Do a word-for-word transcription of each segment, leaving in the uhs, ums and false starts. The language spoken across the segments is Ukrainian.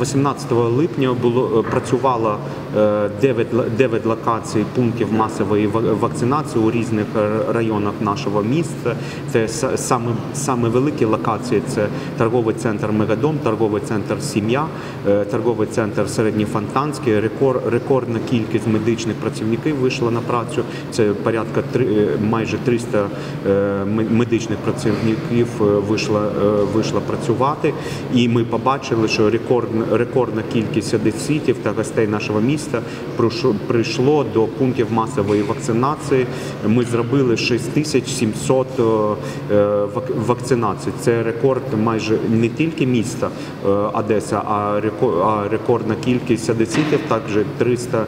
вісімнадцятого липня було працювало дев'ять локацій пунктів масової вакцинації у різних районах нашого міста. Це саме, саме великі локації – це торговий центр «Мегадом», торговий центр «Сім'я», торговий центр «Середньофонтанський». Рекорд, рекордна кількість медичних працівників вийшла на працю. Це порядка майже триста медичних працівників вийшло, вийшло працювати. І ми побачили, що рекордна, рекордна кількість одеситів та гостей нашого міста прийшло до пунктів масової вакцинації. Ми зробили шість тисяч сімсот вакцинацій. Це рекорд майже не тільки міста Одеса, а рекордна кількість одеситів. Також триста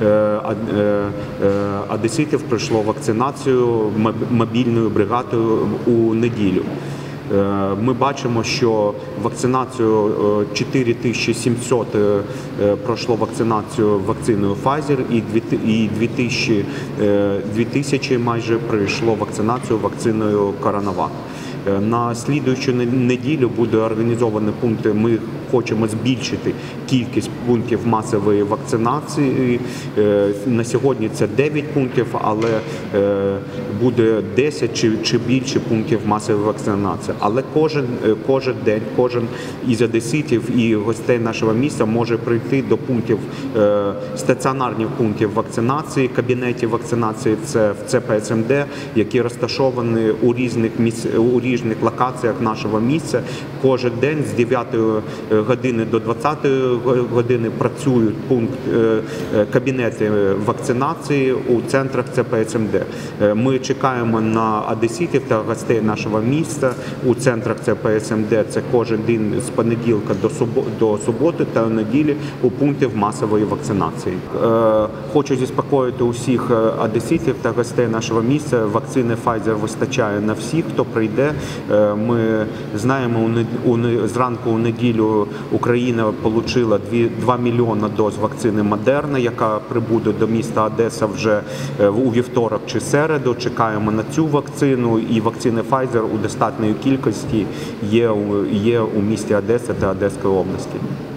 одеситів пройшло вакцинацію мобільною бригадою у неділю. Ми бачимо, що вакцинацію чотири тисячі сімсот пройшло вакцинацію вакциною Pfizer і дві тисячі майже пройшло вакцинацію вакциною CoronaVac. На слідуючу неділю буде організовані пункти. Ми хочемо збільшити кількість пунктів масової вакцинації. На сьогодні це дев'ять пунктів, але буде десять чи, чи більше пунктів масової вакцинації. Але кожен, кожен день, кожен із одеситів і гостей нашого міста може прийти до пунктів, стаціонарних пунктів вакцинації, кабінетів вакцинації, це в Це Пе Ес Ем Де, які розташовані у різних, місць, у різних локаціях нашого міста. Кожен день з дев'ятої години до двадцятої години працюють пункт, кабінети вакцинації у центрах Це Пе Ес Ем Де. Ми чекаємо на одеситів та гостей нашого міста у центрах Це Пе Ес Ем Де. Це кожен день з понеділка до суботи та неділі у пунктів масової вакцинації. Хочу заспокоїти усіх одеситів та гостей нашого міста. Вакцини Pfizer вистачає на всіх, хто прийде. Ми знаємо, зранку у неділю Україна отримала два мільйони доз вакцини Moderna, яка прибуде до міста Одеса вже у вівторок чи середу. Чекаємо на цю вакцину, і вакцини Pfizer у достатньої кількості є, є у місті Одеса та Одеської області.